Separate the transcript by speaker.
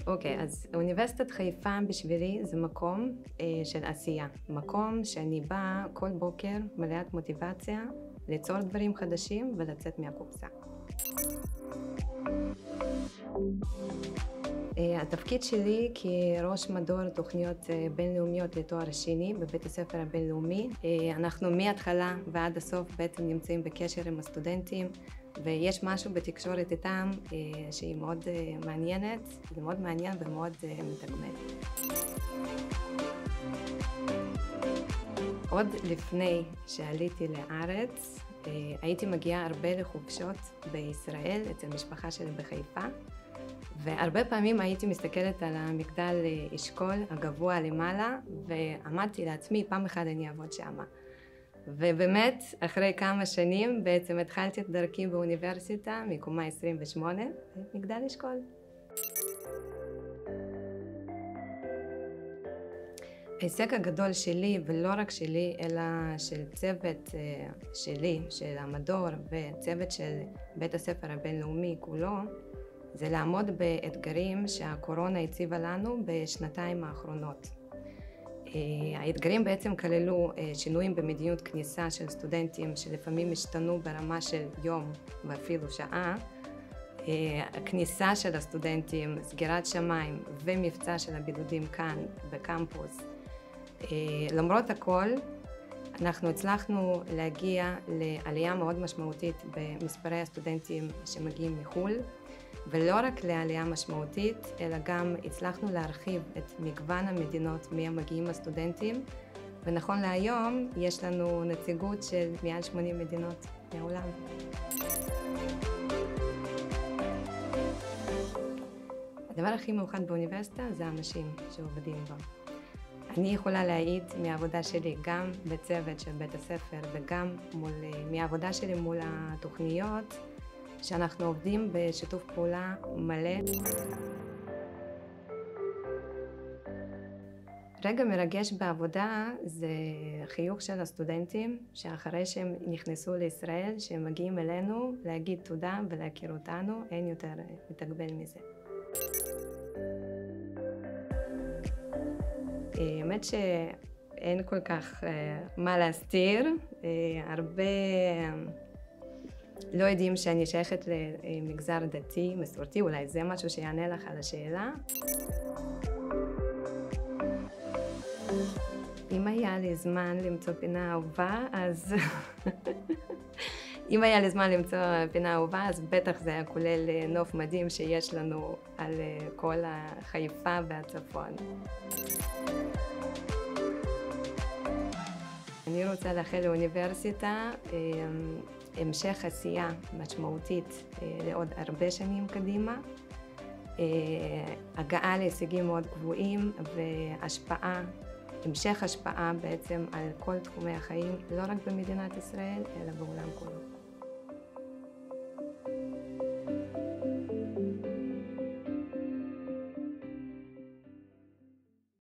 Speaker 1: אוקיי, אז אוניברסיטת חיפה בשבילי זה מקום של עשייה. מקום שאני באה כל בוקר מלאת מוטיבציה ליצור דברים חדשים ולצאת מהקופסה. התפקיד שלי כראש מדור תוכניות בינלאומיות לתואר שני בבית הספר הבינלאומי. אנחנו מההתחלה ועד הסוף בעצם נמצאים בקשר עם הסטודנטים, ויש משהו בתקשורת איתם שהיא מאוד מעניינת, זה מאוד מעניין ומאוד מתגמל. עוד לפני שעליתי לארץ, הייתי מגיעה הרבה לחופשות בישראל, אצל משפחה שלי בחיפה, והרבה פעמים הייתי מסתכלת על המגדל אשכול הגבוה למעלה, ועמדתי לעצמי, פעם אחת אני אעבוד שמה. ובאמת, אחרי כמה שנים, בעצם התחלתי את דרכי באוניברסיטה, מקומה 28, מגדל אשכול. ההישג הגדול שלי, ולא רק שלי, אלא של צוות שלי, של המדור וצוות של בית הספר הבינלאומי כולו, זה לעמוד באתגרים שהקורונה הציבה לנו בשנתיים האחרונות. האתגרים בעצם כללו שינויים במדיניות כניסה של סטודנטים שלפעמים השתנו ברמה של יום ואפילו שעה, הכניסה של הסטודנטים, סגירת שמיים ומבצע של הבידודים כאן בקמפוס. למרות הכל, אנחנו הצלחנו להגיע לעלייה מאוד משמעותית במספרי הסטודנטים שמגיעים מחו"ל, ולא רק לעלייה משמעותית, אלא גם הצלחנו להרחיב את מגוון המדינות מהם מגיעים הסטודנטים, ונכון להיום יש לנו נציגות של מעל 80 מדינות מהעולם. הדבר הכי מיוחד באוניברסיטה זה האנשים שעובדים בה. אני יכולה להעיד מהעבודה שלי גם בצוות של בית הספר וגם מהעבודה שלי מול התוכניות, שאנחנו עובדים בשיתוף פעולה מלא. רגע מרגש בעבודה זה חיוך של הסטודנטים, שאחרי שהם נכנסו לישראל, שהם מגיעים אלינו להגיד תודה ולהכיר אותנו, אין יותר מתגמל מזה. האמת שאין כל כך מה להסתיר, הרבה לא יודעים שאני שייכת למגזר דתי, מסורתי, אולי זה משהו שיענה לך על השאלה. אם היה לי זמן למצוא פינה אהובה, אז אם היה לי זמן למצוא פינה אהובה, אז בטח זה היה כולל נוף מדהים שיש לנו על כל החיפה והצפון. אני רוצה לאחל לאוניברסיטה המשך עשייה משמעותית לעוד הרבה שנים קדימה, הגעה להישגים מאוד גבוהים והשפעה, המשך השפעה בעצם על כל תחומי החיים, לא רק במדינת ישראל, אלא בעולם כולו.